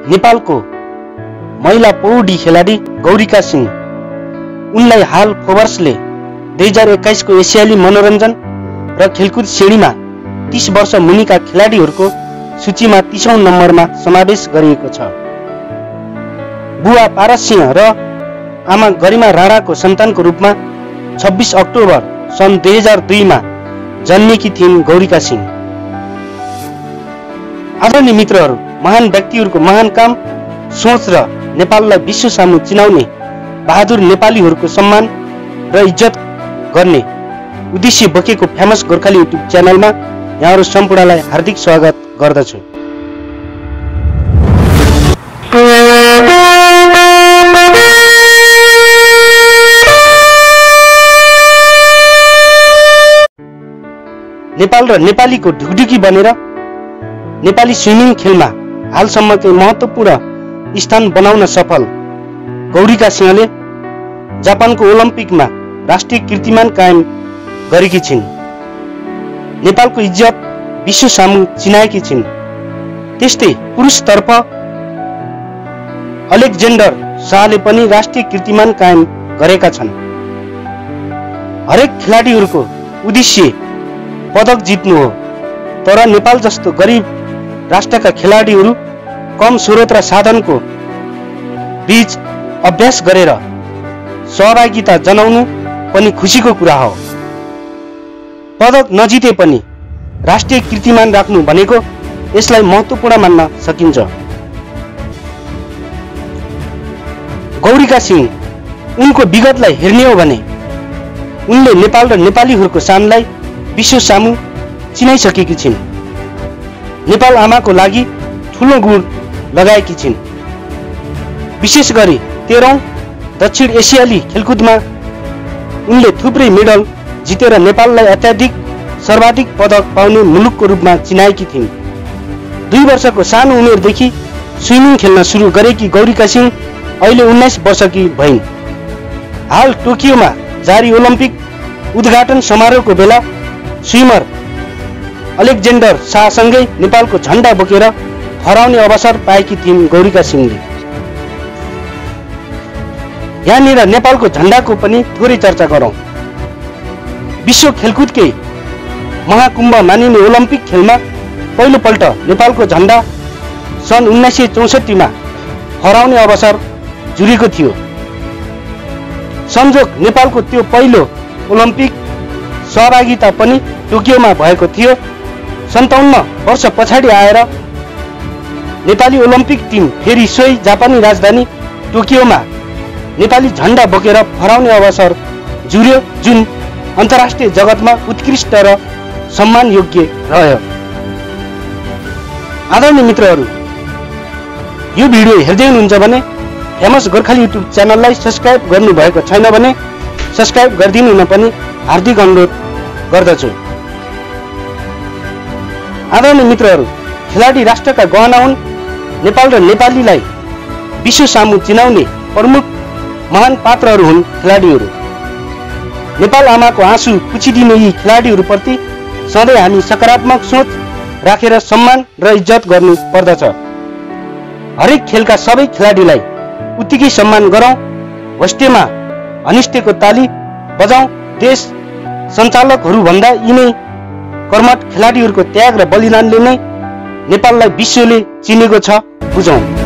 नेपालको महिला पौडी खेलाडी गौरिका सिंह। उनलाई हाल फोर्ब्सले 2021 को एसियाली मनोरञ्जन र खेलकुद श्रेणीमा 30 वर्ष मुनिका खेलाडीहरूको सूचीमा 30औं नम्बरमा समावेश गरिएको छ। बुवा पारस सिंह र आमा गरिमा राणाको सन्तानको रूपमा 26 अक्टोबर सन् 2002 मा जन्मेकी थिइन् गौरिका सिंह। आदरणीय मित्रहरू, महान व्यक्तिहरूको महान काम, सोच र नेपाललाई विश्व सामु चिनाउने बहादुर नेपालीहरूको सम्मान र इज्जत गर्ने उद्देश्य बोकेको फेमस गोर्खाली युट्युब च्यानलमा यहाँहरू सम्पूर्णलाई हार्दिक स्वागत गर्दछु। नेपाल र नेपालीको ढुकढुकी बनेर नेपाली स्विमिङ खेलमा हालसम्मकै महत्त्वपूर्ण स्थान बनाउन सफल गौरिका सिंहले जापानको ओलम्पिकमा राष्ट्रिय कीर्तिमान कायम गरेकी छिन्। नेपालको इज्जत विश्व सामु चिनाएकी छिन्। त्यस्तै पुरुषतर्फ अलेक्जेन्डर शाहले पनि राष्ट्रिय कीर्तिमान कायम गरेका छन्। हरेक खेलाडीहरूको उद्देश्य पदक जित्नु हो, तर नेपाल जस्तो गरिब राष्ट्रका खेलाडीहरू कम स्रोत र साधनको बीच अभ्यास गरेर सहभागिता जनाउनु पनि खुसीको कुरा हो। पदक नजिते पनि राष्ट्रिय कीर्तिमान राख्नु भनेको यसलाई महत्त्वपूर्ण मान्न सकिन्छ। गौरिका सिंह उनको विगतलाई हेर्ने हो भने उनले नेपाल र नेपालीहरूको शानलाई विश्व सामु चिनाइसकेकी छिन्। नेपाल आमाको लागि ठूलो गुण लगाएकी छिन्। विशेष गरी 13औं दक्षिण एसियाली खेलकुदमा उनले थुप्रै मेडल जितेर नेपाललाई सर्वाधिक पदक पाउने मुलुकको रूपमा चिनाएकी थिइन्। 2 वर्षको सानो उमेरदेखि स्विमिङ खेल्न सुरु गरेकी गौरिका सिंह अहिले 19 वर्षकी भइन्। हाल टोकियोमा जारी ओलम्पिक उद्घाटन समारोहको बेला स्विमर अलेक्जेन्डर शाहसँगै नेपालको झण्डा बोकेर फहराउने अवसर पाएकी थिइन् गौरिका सिंहले। यहाँनिर नेपालको झण्डाको पनि थोरै चर्चा गरौँ। विश्व खेलकुदकै महाकुम्भ मानिने ओलम्पिक खेलमा पहिलोपल्ट नेपालको झण्डा सन् 1964 मा फहराउने अवसर जुरेको थियो। संजोग नेपालको त्यो पहिलो ओलम्पिक सहभागिता पनि टोकियोमा भएको थियो। 57 वर्ष पछाडि आएर नेपाली ओलम्पिक टिम फेरि सोही जापानी राजधानी टोकियोमा नेपाली झण्डा बोकेर फहराउने अवसर जुर्यो, जुन अन्तर्राष्ट्रिय जगतमा उत्कृष्ट र सम्मान योग्य रह्यो। आदरणीय मित्रहरू, यो भिडियो हेर्दै हुनुहुन्छ भने फेमस गोर्खाली युट्युब च्यानललाई सब्स्क्राइब गर्नु भएको छैन भने सब्स्क्राइब गरिदिनु हुन पनि हार्दिक अनुरोध गर्दछु। आदरणीय मित्रहरू, खेलाडी राष्ट्रका गहना हुन्। नेपाल र नेपालीलाई विश्व सामु चिनाउने प्रमुख महान पात्रहरू हुन् खेलाडीहरू। नेपाल आमाको आँसु पुछिदिने यी खेलाडीहरूप्रति सधैँ हामी सकारात्मक सोच राखेर सम्मान र इज्जत गर्नु पर्दछ। हरेक खेलका सबै खेलाडीलाई उत्तिकै सम्मान गरौँ। होस्टेमा अनिष्टेको ताली बजाउँ। देश सञ्चालकहरूभन्दा यिनै कर्मठ खेलाडीहरूको त्याग र बलिदानले नै नेपाललाई विश्वले चिनेको छ, बुझौँ।